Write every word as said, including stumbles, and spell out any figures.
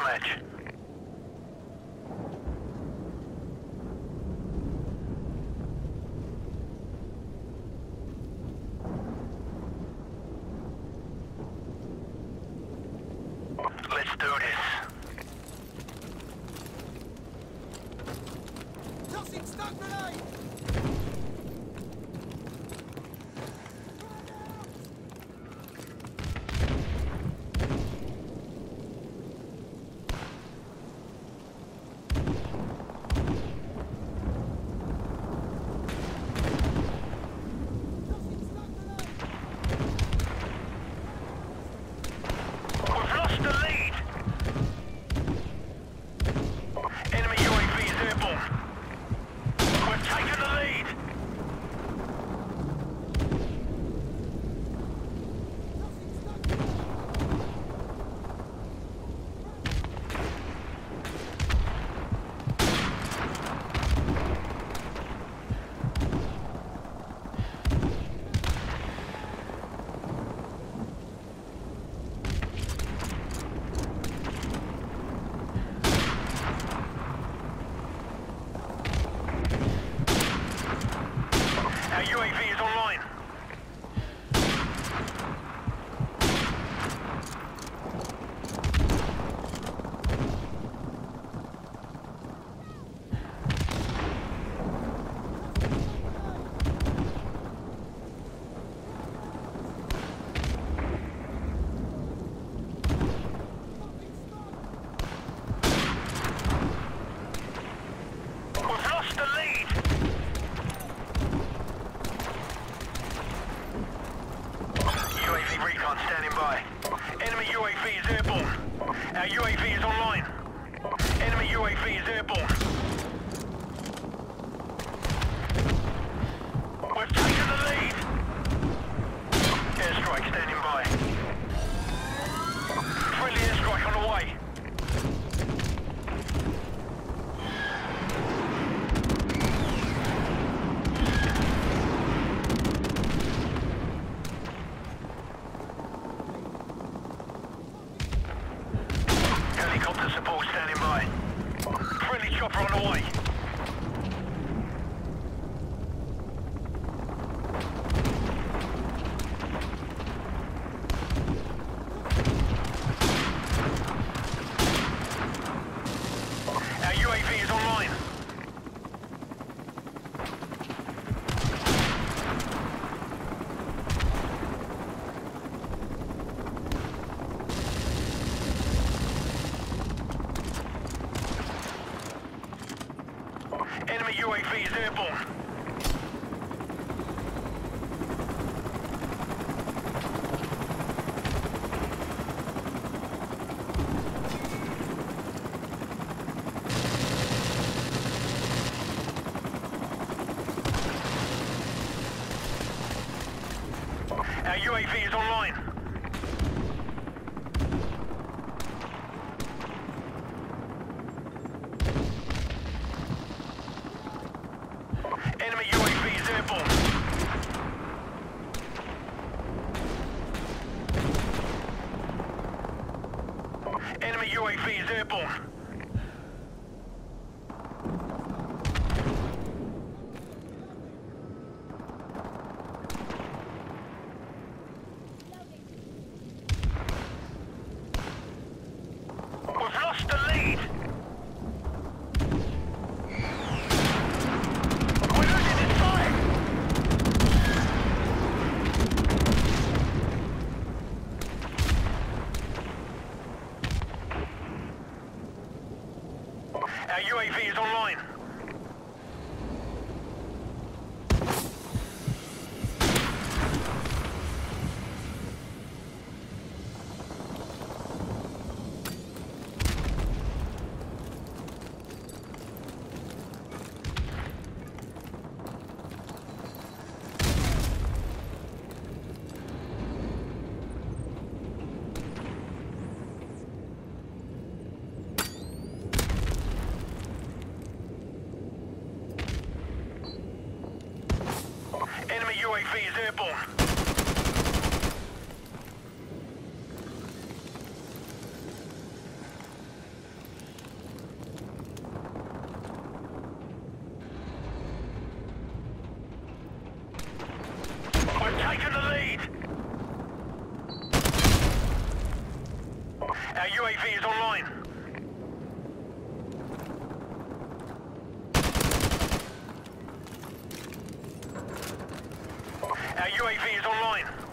deathmatch. Let's do this. Tossing stun grenade! Our U A V is online. We've lost the lead. U A V recon standing by. Enemy U A V is airborne. Our U A V is online. Enemy U A V is airborne. We've taken the lead. Airstrike standing by. Friendly airstrike on the way. Helicopter support standing by. Friendly chopper on the way. Our U A V is online. Enemy U A V is airborne. Our U A V is online. Enemy U A V is airborne. Enemy U A V is airborne. We've lost the lead. Our U A V is online. Enemy U A V is airborne. V is online.